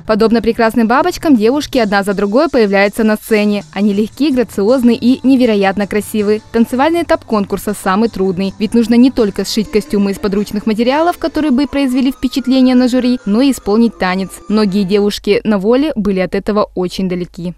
Подобно прекрасным бабочкам, девушки одна за другой появляются на сцене. Они легкие, грациозны и невероятно красивы. Танцевальный этап конкурса самый трудный, ведь нужно не только сшить костюмы из подручных материалов, которые бы произвели впечатление на жюри, но и исполнить танец. Многие девушки на воле были от этого очень далеки.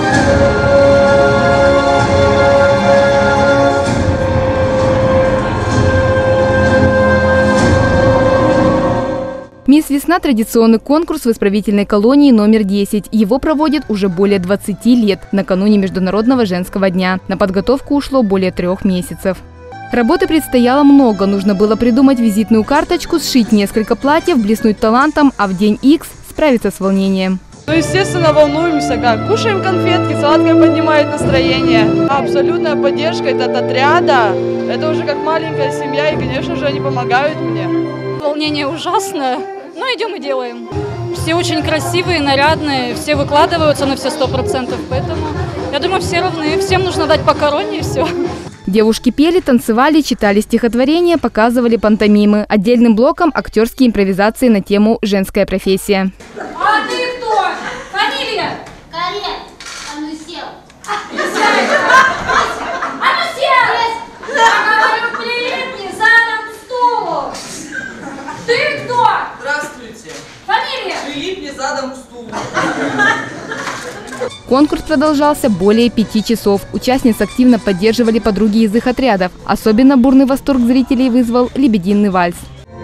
«Мисс Весна» – традиционный конкурс в исправительной колонии номер 10. Его проводят уже более 20 лет, накануне Международного женского дня. На подготовку ушло более 3 месяцев. Работы предстояло много. Нужно было придумать визитную карточку, сшить несколько платьев, блеснуть талантом, а в день X справиться с волнением. Ну, естественно, волнуемся, как кушаем конфетки, сладкое поднимает настроение. Абсолютная поддержка от отряда. Это уже как маленькая семья, и, конечно же, они помогают мне. Волнение ужасное, но идем и делаем. Все очень красивые, нарядные, все выкладываются на все 100%, поэтому, я думаю, все равны, всем нужно дать по короне и все. Девушки пели, танцевали, читали стихотворения, показывали пантомимы. Отдельным блоком актерские импровизации на тему «Женская профессия». А ты кто? Фамилия? Карет. А ну сел. А ну сел! Я говорю, прилипни задом к стулу. Ты кто? Здравствуйте. Фамилия? Прилипни задом к стулу. Конкурс продолжался более 5 часов. Участниц активно поддерживали подруги из их отрядов. Особенно бурный восторг зрителей вызвал «Лебединый вальс».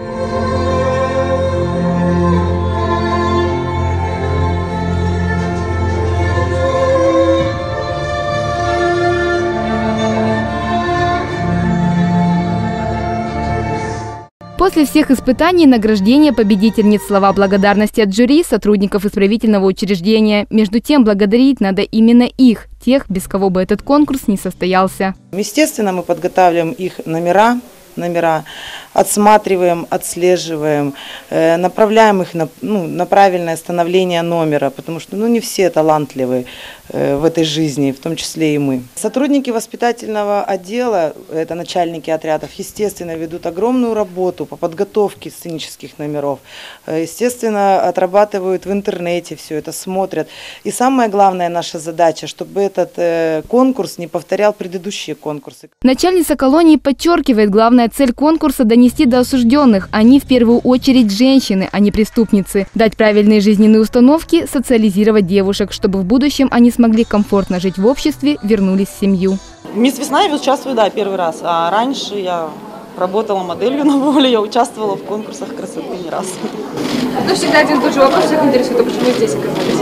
После всех испытаний и награждения победительниц слова благодарности от жюри, сотрудников исправительного учреждения. Между тем, благодарить надо именно их, тех, без кого бы этот конкурс не состоялся. Естественно, мы подготавливаем их номера, отсматриваем, отслеживаем, направляем их на правильное становление номера, потому что не все талантливы в этой жизни, в том числе и мы. Сотрудники воспитательного отдела, это начальники отрядов, естественно, ведут огромную работу по подготовке сценических номеров, естественно, отрабатывают в интернете все это, смотрят. И самая главная наша задача, чтобы этот конкурс не повторял предыдущие конкурсы. Начальница колонии подчеркивает, главная цель конкурса – донести до осужденных. Они в первую очередь женщины, а не преступницы. Дать правильные жизненные установки, социализировать девушек, чтобы в будущем они смогли комфортно жить в обществе, вернулись в семью. «Мисс Весна» я участвую, первый раз. А раньше я работала моделью на воле, я участвовала в конкурсах красоты не раз. Но всегда один и тот же вопрос всех интересует, а почему здесь оказались?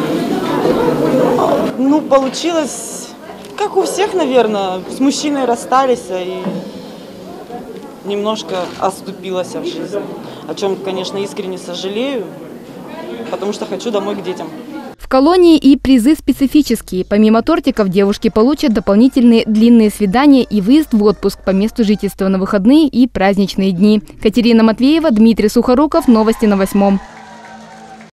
Получилось, как у всех, наверное, с мужчиной расстались и немножко оступилась в жизни, о чем, конечно, искренне сожалею, потому что хочу домой к детям. В колонии и призы специфические. Помимо тортиков девушки получат дополнительные длинные свидания и выезд в отпуск по месту жительства на выходные и праздничные дни. Катерина Матвеева, Дмитрий Сухоруков. Новости на 8.